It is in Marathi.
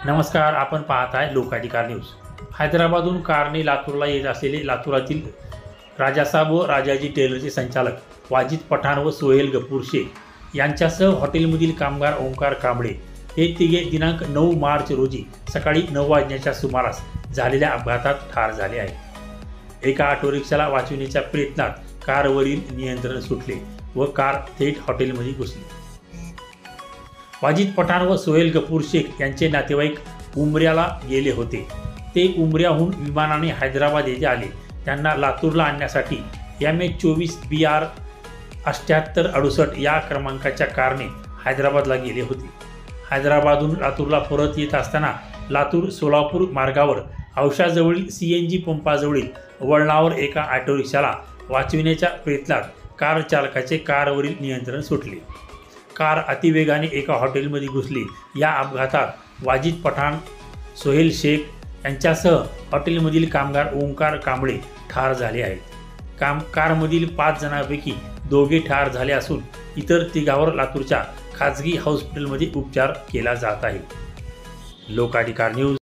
नमस्कार, आपण पाहत आहे लोकाधिकार न्यूज। हैदराबादहून कारने लातूरला येत असलेले लातूरातील राजासाब व राजाजी टेलरचे संचालक वाजिद पठाण व सोहेल गफूर शेख यांच्यासह हॉटेलमधील कामगार ओंकार कांबळे हे तिघे दिनांक 9 मार्च रोजी सकाळी 9 वाजण्याच्या सुमारास झालेल्या अपघातात ठार झाले आहेत। एका ऑटो रिक्षाला वाचविण्याच्या प्रयत्नात कारवरील नियंत्रण सुटले व कार थेट हॉटेलमध्ये घुसली। वाजिद पठाण व सोहेल गफूर शेख यांचे नातेवाईक उमऱ्याला गेले होते। ते उमऱ्याहून विमानाने हैदराबाद येथे आले। त्यांना लातूरला आणण्यासाठी MH24 BR 7868 या क्रमांकाच्या कारने हैदराबादला गेले होते। हैदराबादहून लातूरला परत येत असताना लातूर सोलापूर मार्गावर औशाजवळील CNG पंपाजवळील वळणावर एका ऑटो रिक्षाला वाचविण्याच्या प्रयत्नात कार चालकाचे कारवरील नियंत्रण सुटले। कार अतिवेगाने एका हॉटेलमध्ये घुसली। या अपघातात वाजिद पठाण, सोहेल शेख यांच्यासह हॉटेलमधील कामगार ओंकार कांबळे ठार झाले आहेत। कारमधील 5 जणांपैकी 2 ठार झाले असून इतर 3 लातूरच्या खाजगी हॉस्पिटलमध्ये उपचार केला जात आहे। लोकाधिकार न्यूज।